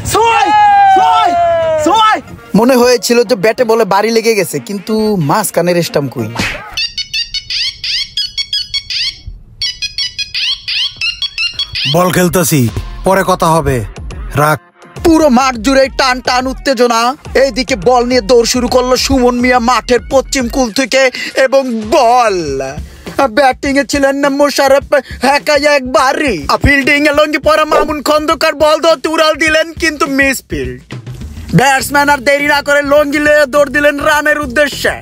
মনে হয়েছিল যে ব্যাটে বলে বাড়ি লেগে গেছে, কিন্তু মাঝখানের স্টাম্প কই। বল খেলতেছি, পরে কথা হবে, রাখ। পুরো মাঠ জুড়ে টান টান উত্তেজনা। এইদিকে বল নিয়ে দৌড় শুরু করলো সুমন মিয়া মাঠের পশ্চিম কুল থেকে, এবং বল ব্যাটিং এ ছিলেন না মোশাররফ, একাই এক বাড়ি। ফিল্ডিং এ লঙ্গি পরা মামুন খন্দকার বল ধরতে উড়াল দিলেন, কিন্তু মিস ফিল্ড। ব্যাটসম্যান আর দেরি না করে লঙ্গি লয়ে দৌড় দিলেন রানের উদ্দেশ্যে।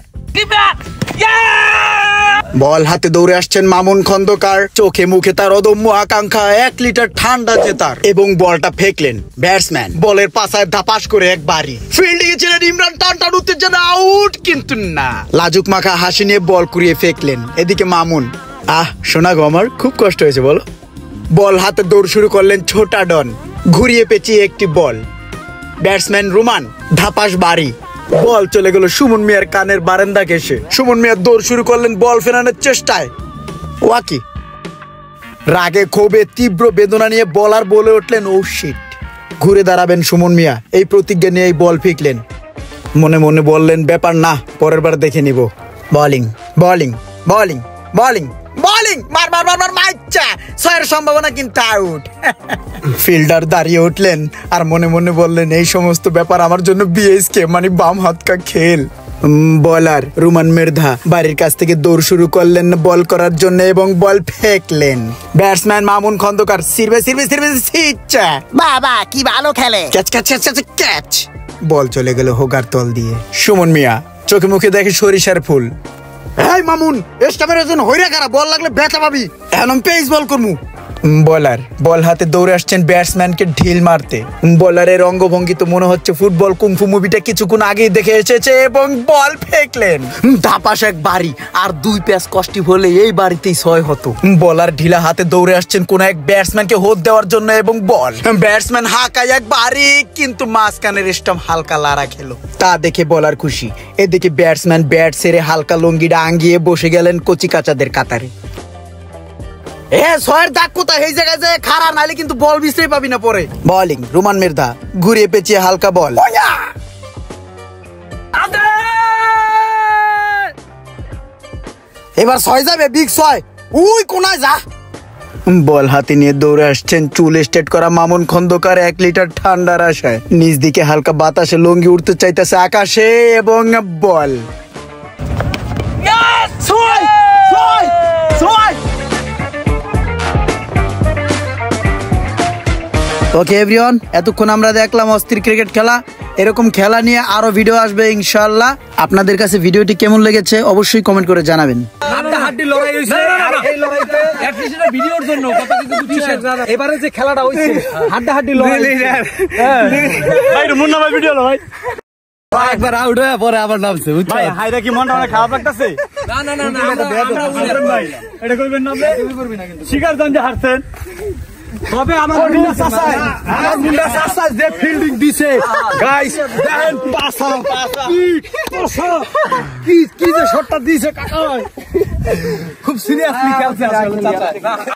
বল হাতে দৌড়ে আসছেন মামুন খন্দকার, চোখে মুখে তার অদম্য আকাঙ্ক্ষা 1 লিটার ঠান্ডা জেতার, এবং বলটা ফেকলেন। ব্যাটসম্যান বলের পাশায় ধাপাস করে এক বাড়ি। ফিল্ডিং এ ছিলেন ইমরান, টান টান উত্তেজনা, আউট, কিন্তু না। লাজুক মাখা হাসি নিয়ে বল কুড়িয়ে ফেকলেন। এদিকে মামুন, শোনা গো, আমার খুব কষ্ট হয়েছে বলো। বল হাতে দৌড় শুরু করলেন ছোটা ডন, ঘুরিয়ে পেঁচিয়ে একটি বল। ব্যাটসম্যান রুমান, ধাপাস বাড়ি। বল চলে গেল সুমন মিয়ার কানের বারান্দা ঘেঁষে। সুমন মিয়া দৌড় শুরু করলেন বল ফেরানোর চেষ্টায়। ওয়াকি রাগে ক্ষোভে তীব্র বেদনা নিয়ে বলার বলে উঠলেন, ও শিট। ঘুরে দাঁড়াবেন সুমন মিয়া, এই প্রতিজ্ঞা নিয়ে বল ফিকলেন। মনে মনে বললেন, ব্যাপার না, পরের বার দেখে নিব। Bowling bowling bowling bowling bowling, মার মার মার মার, মাইচ্ছা 6 সম্ভাবনা, কিন্তু আউট। ফিল্ডার দাঁড়িয়ে উঠলেন আর মনে মনে বললেন, এই সমস্ত ব্যাপার আমার জন্য বিএসকে মানে বাম হাত কা খেল। বলার রুমান মির্ধা বাড়ির কাছ থেকে দৌড় শুরু করলেন বল করার জন্য, এবং বল ফেকলেন। ব্যাটসম্যান মামুন খন্দকার সিরবে সিরবে সিরবে সিচ্ছা, বাবা কি ভালো খেলে। Catch catch catch catch. Ball চলে গেল হোগার তল দিয়ে। সুমন মিয়া চোখে মুখে দেখে সরিষার ফুল। এই মামুন, স্টামের জন্য হইরা কারা, বল লাগলে ব্যথা পাবি, এখন আমি পেস বল করমু। বলার বল হাতে দৌড়ে আসছেন ব্যাটসম্যানকে ঢিল মারতে। বলারের অঙ্গভঙ্গি তো মনে হচ্ছে ফুটবল কুংফু মুভিটা কিছুক্ষণ আগেই দেখে এসেছে, এবং বল ফেকলেন। ধাপাস এক বাড়ি, আর 2 প্যাচ কষ্টি হলে এই বাড়িতেই 6 হতো। বলার ঢিলা হাতে দৌড়ে আসছেন কোন এক ব্যাটসম্যানকে হোদ দেওয়ার জন্য, এবং বল ব্যাটসম্যান হাঁকায় এক বাড়ি, কিন্তু মাঝখানের স্টাম্প হালকা লাড়া খেলো। তা দেখে বলার খুশি। এদিকে ব্যাটসম্যান ব্যাট সেরে হালকা লঙ্গিটা আঙ্গিয়ে বসে গেলেন কচি কাচাদের কাতারে। দাগ কোথায়, এই জায়গায় যে খাড়া, নাহলে কিন্তু বল বিছড়ে পাবি না পরে। বোলিং রুমান মির্ধা, ঘুরিয়ে পেঁচিয়ে হালকা বল। এবার 6 যাবে, বিগ 6। উই কোনায় যা। বল হাতে নিয়ে দৌড়ে আসছেন চুল স্ট্রেট করা মামুন খন্দকার 1 লিটার ঠান্ডার আশায়। নিচ দিকে হালকা বাতাসে লঙ্গি উঠতে চাইতেছে আকাশে, এবং বল। ওকে এভরিওয়ান, এতক্ষণ আমরা দেখলাম অস্থির ক্রিকেট খেলা। এরকম খেলা নিয়ে আরো ভিডিও আসবে ইনশাআল্লাহ। আপনাদের কাছে ভিডিওটি কেমন লেগেছে অবশ্যই কমেন্ট করে জানাবেন। হাড্ডাহাড্ডি লড়াই হইছে, এই লড়াইতে অ্যাটলিস্ট এটা ভিডিওর জন্য কথা কিন্তু বুঝছেন। এবারে যে খেলাটা হইছে হাড্ডাহাড্ডি লড়াই। ভাই মুন্না ভাই ভিডিও লো ভাই। একবার আউট হয়ে পরে আবার নামছে, বুঝছেন ভাই? হাইরা কি মনটা অনেক খারাপ লাগতেছে। না না না না, আমরা ভাই এটা করবেন না, আপনি করবেন না, কিন্তু স্বীকার জান যে হারছেন। তবে আমার মুন্ডা চাচা যে ফিল্ডিং দিছে গাইস, দেখেন পাসা কি যে শটটা দিছে কাকা, খুব সিরিয়াসলি খেলছে আসলে চাচা।